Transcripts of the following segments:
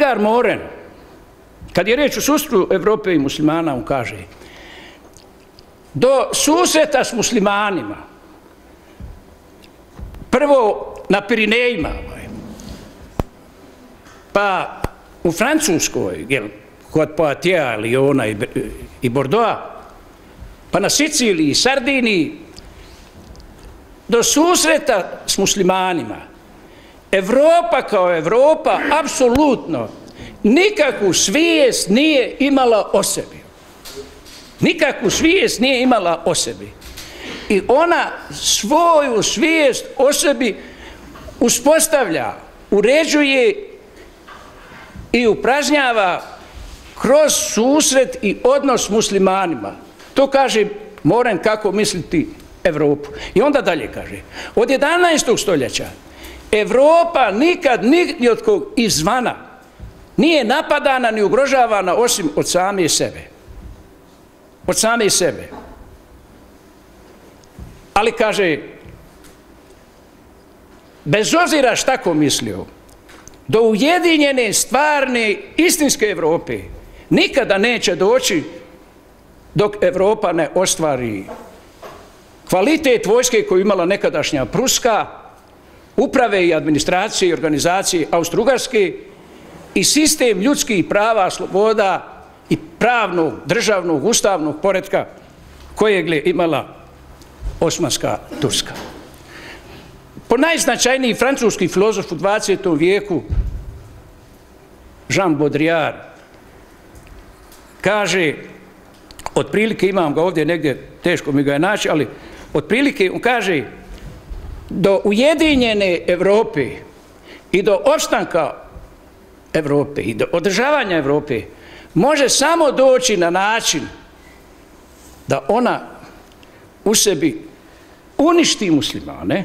Edgar Morin, kad je riječ o susretu Evrope i muslimana, on kaže: do susreta s muslimanima, prvo na Pirinejima, pa u Francuskoj, kod Poitiers, Lyona i Bordeauxa, pa na Siciliji i Sardiniji, do susreta s muslimanima, Evropa kao Evropa apsolutno nikakvu svijest nije imala o sebi. Nikakvu svijest nije imala o sebi. I ona svoju svijest o sebi uspostavlja, uređuje i upražnjava kroz susret i odnos s muslimanima. To kaže Morin kako misliti Evropu. I onda dalje kaže: od 11. stoljeća Evropa nikad ni od kog izvana nije napadana ni ugrožavana osim od same sebe. Od same sebe. Ali kaže, bez obzira šta ko mislio, do ujedinjene, stvarne, istinske Evrope nikada neće doći dok Evropa ne ostvari kvalitet vojske koju imala nekadašnja Pruska, uprave i administracije i organizacije Austro-Ugarske i sistem ljudskih prava, sloboda i pravnog, državnog, ustavnog poretka kojeg je imala Osmanska Turska. Po najznačajniji francuski filozof u 20. vijeku, Jean Baudrillard, kaže, otprilike, imam ga ovdje negdje, teško mi ga je naći, ali otprilike on kaže: do ujedinjene Evrope i do opstanka Evrope i do održavanja Evrope može samo doći na način da ona u sebi uništi muslimane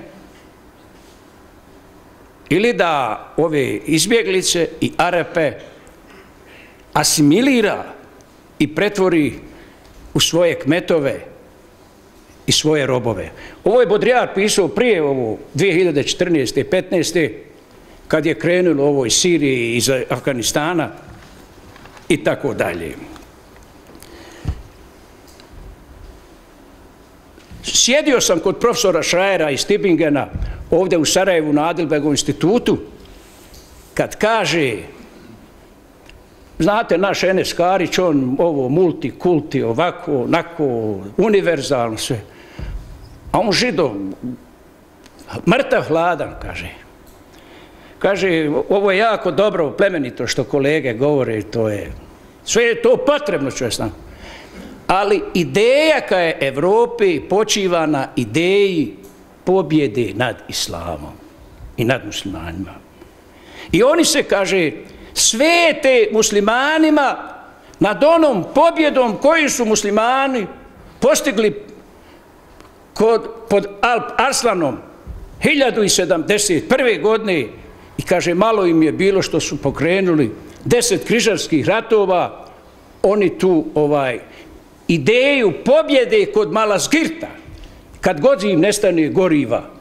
ili da ove izbjeglice i Arape asimilira i pretvori u svoje kmetove i svoje robove. Ovo je Baudrillard pisao prije ovo 2014. 15. kad je krenulo ovo iz Sirije, iz Afganistana i tako dalje. Sjedio sam kod profesora Schreiera iz Tübingena ovdje u Sarajevu na Adelbergovom institutu kad kaže, znate, naš Enes Karić, on ovo multikulti, ovako, onako, univerzalno sve. A on Židov, mrtav hladan, kaže. Kaže, ovo je jako dobro, plemenito što kolege govore, to je, sve je to potrebno, čovjek. Ali ideja ka je Evropi počiva na ideji pobjede nad islamom i nad muslimanima. I oni se, kaže, svete muslimanima nad onom pobjedom koju su muslimani postigli pod Alp Arslanom 1071. godine. I kaže, malo im je bilo što su pokrenuli 10 križarskih ratova, oni tu ideju pobjede kod Malazgirta, kad god im nestane goriva,